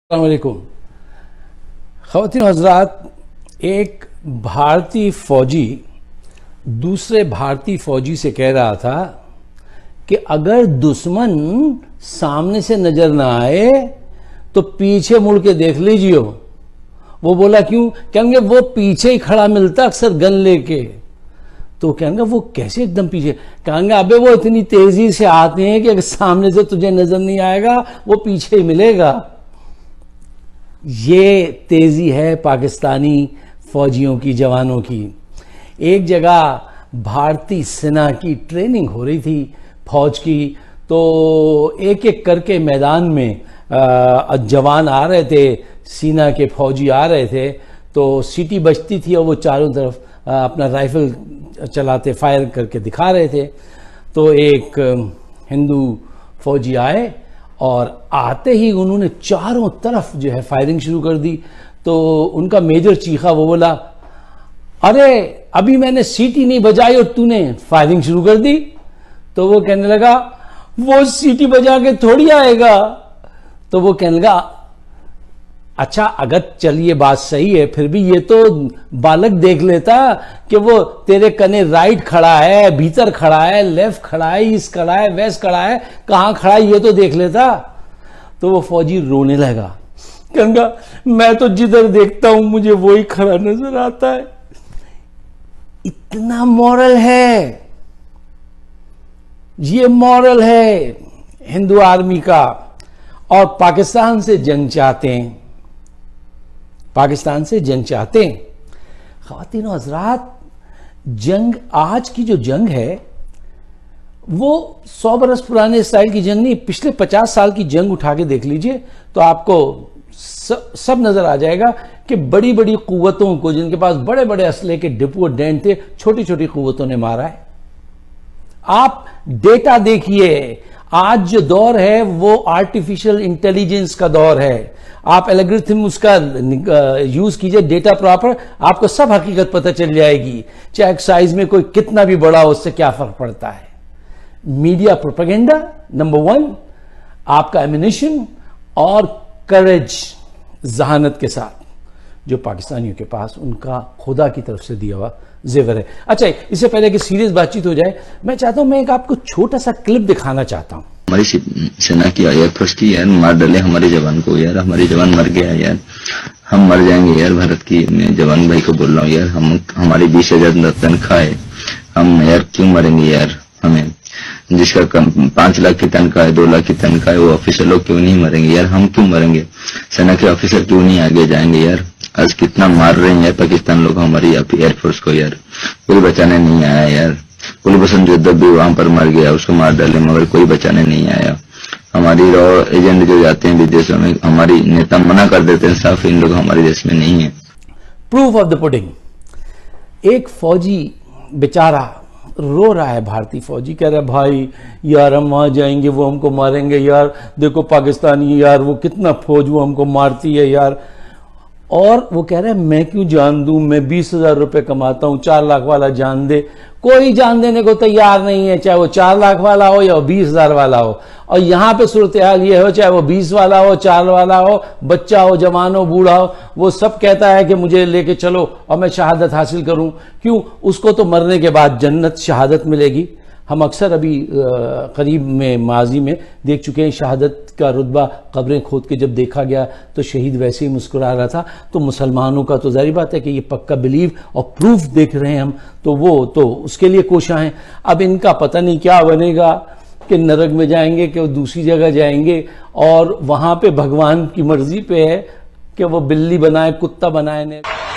अस्सलामुअलैकुम। ख़वातीन हज़रात, एक भारतीय फौजी दूसरे भारतीय फौजी से कह रहा था कि अगर दुश्मन सामने से नजर ना आए तो पीछे मुड़ के देख लीजिए। वो बोला क्यों? कहेंगे वो पीछे ही खड़ा मिलता अक्सर गन लेके। तो कहेंगे वो कैसे एकदम पीछे? कहेंगे अबे वो इतनी तेजी से आते हैं कि अगर सामने से तुझे नजर नहीं आएगा वो पीछे ही मिलेगा। ये तेजी है पाकिस्तानी फौजियों की, जवानों की। एक जगह भारतीय सेना की ट्रेनिंग हो रही थी फौज की, तो एक एक करके मैदान में जवान आ रहे थे, सेना के फौजी आ रहे थे। तो सीटी बजती थी और वो चारों तरफ अपना राइफल चलाते, फायर करके दिखा रहे थे। तो एक हिंदू फौजी आए और आते ही उन्होंने चारों तरफ जो है फायरिंग शुरू कर दी। तो उनका मेजर चीखा, वो बोला, अरे अभी मैंने सीटी नहीं बजाई और तूने फायरिंग शुरू कर दी। तो वो कहने लगा वो सीटी बजा के थोड़ी आएगा। तो वो कहने लगा अच्छा अगर चलिए बात सही है, फिर भी ये तो बालक देख लेता कि वो तेरे कने राइट खड़ा है, भीतर खड़ा है, लेफ्ट खड़ा है, ईस्ट खड़ा है, वेस्ट खड़ा है, कहां खड़ा है ये तो देख लेता। तो वो फौजी रोने लगा, कहूंगा मैं तो जिधर देखता हूं मुझे वही खड़ा नजर आता है। इतना मॉरल है, ये मॉरल है हिंदू आर्मी का। और पाकिस्तान से जंग चाहते हैं, पाकिस्तान से जंग चाहते हैं। ख़वातीन और हज़रात, जंग, आज की जो जंग है वो 100 बरस पुराने स्टाइल की जंग नहीं, पिछले 50 साल की जंग उठा के देख लीजिए तो आपको सब नजर आ जाएगा कि बड़ी बड़ी कुव्वतों को, जिनके पास बड़े बड़े असले के डिपो डेंट थे, छोटी छोटी कुव्वतों ने मारा है। आप डेटा देखिए, आज जो दौर है वो आर्टिफिशियल इंटेलिजेंस का दौर है। आप एल्गोरिथम उसका यूज कीजिए, डेटा प्रॉपर, आपको सब हकीकत पता चल जाएगी। चाहे साइज में कोई कितना भी बड़ा हो, उससे क्या फर्क पड़ता है। मीडिया प्रोपेगेंडा नंबर 1, आपका एमिनेशन और करेज, जहानत के साथ जो पाकिस्तानियों के पास उनका खुदा की तरफ से दिया हुआ जेवर है। अच्छा, इससे पहले कि सीरियस बातचीत हो जाए, मैं चाहता हूं, मैं एक आपको छोटा सा क्लिप दिखाना चाहता हूं। हमारी सेना की एयरफोर्स की यार मार डाले हमारे जवान को, यार हमारे जवान मर गया यार, हम मर जाएंगे यार। भारत की मैं जवान भाई को बोल रहा हूँ यार, हम हमारी 20,000 तनख्वाह है, हम यार क्यों मरेंगे यार? हमें जिसका 5 लाख की तनख्वाह है, 2 लाख की तनख्वाह है, वो ऑफिसर लोग क्यों नहीं मरेंगे यार? हम क्यों मरेंगे? सेना के ऑफिसर क्यों नहीं आगे जाएंगे यार? आज कितना मार रहे हैं यार पाकिस्तान लोग हमारी एयरफोर्स को यार, कोई बचाने नहीं आया यार। कुलभूषण जाधव भी वहां पर मर गया, उसको मार डाले, मगर कोई बचाने नहीं आया। हमारी रॉ एजेंट जो जाते हैं विदेशों में, हमारी नेता मना कर देते हैं साफ, इन लोग हमारे देश में नहीं है। प्रूफ ऑफ द पुडिंग, एक फौजी बेचारा रो रहा है, भारतीय फौजी कह रहा है भाई यार हम वहां जाएंगे वो हमको मारेंगे यार, देखो पाकिस्तानी यार वो कितना फौज वो हमको मारती है यार। और वो कह रहा है मैं क्यों जान दूं, मैं 20,000 रुपए कमाता हूं, 4 लाख वाला जान दे। कोई जान देने को तैयार नहीं है, चाहे वो 4 लाख वाला हो या 20,000 वाला हो। और यहां पे सूरत हाल ये हो, चाहे वो 20 वाला हो, 4 वाला हो, बच्चा हो, जवान हो, बूढ़ा हो, वो सब कहता है कि मुझे लेके चलो और मैं शहादत हासिल करूं। क्यों? उसको तो मरने के बाद जन्नत, शहादत मिलेगी। हम अक्सर अभी करीब में माजी में देख चुके हैं, शहादत का रुतबा कब्रें खोद के जब देखा गया तो शहीद वैसे ही मुस्कुरा रहा था। तो मुसलमानों का तो जाहिर बात है कि ये पक्का बिलीव और प्रूफ देख रहे हैं हम, तो वो तो उसके लिए कोशिश हैं। अब इनका पता नहीं क्या बनेगा, कि नरक में जाएंगे कि वो दूसरी जगह जाएंगे, और वहां पे भगवान की मर्जी पे है कि वो बिल्ली बनाए, कुत्ता बनाए।